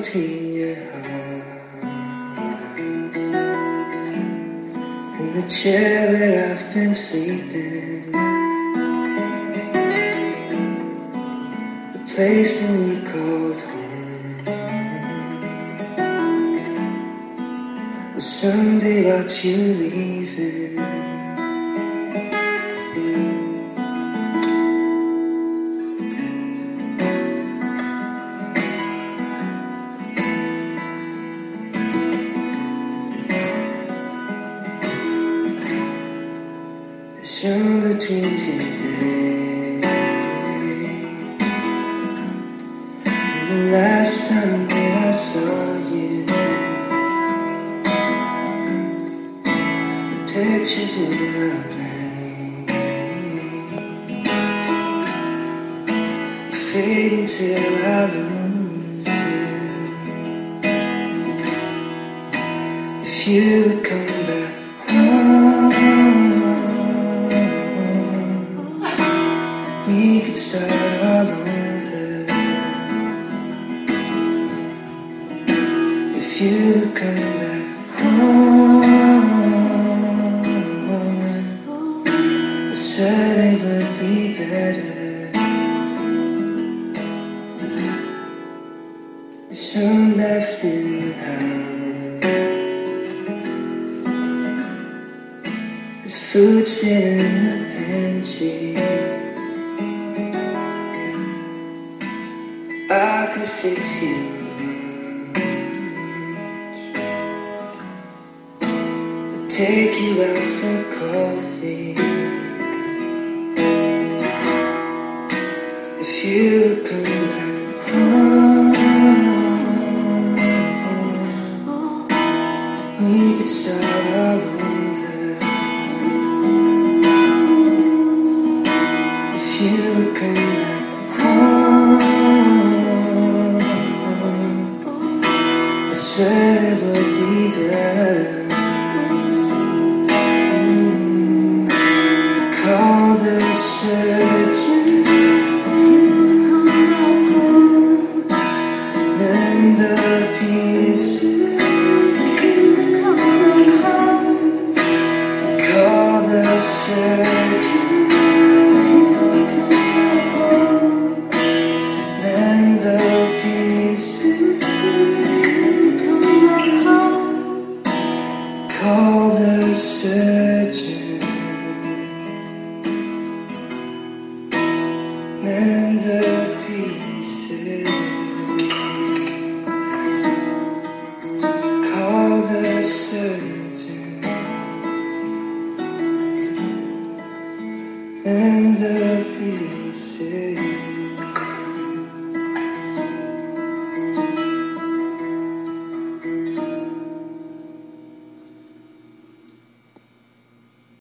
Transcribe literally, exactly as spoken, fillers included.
between your heart and the chair where I've been sleeping, the place that we called home. Well, someday watch you leaving. There's room between today and the last time that I saw you. The pictures in my brain fade until I lose you. If you would come back home, we could start all over. If you would come back home, I said it would be better. There's some left in the house. There's food sitting in the pantry. I could fix you lunch, take you out for coffee. If you come back home, we could start all over. If you come back home, I said it would be better. Mm. Call the surgeon, mend the pieces. Call the surgeon, mend the pieces. Call the surgeon, mend the pieces. Call the surgeon, mend the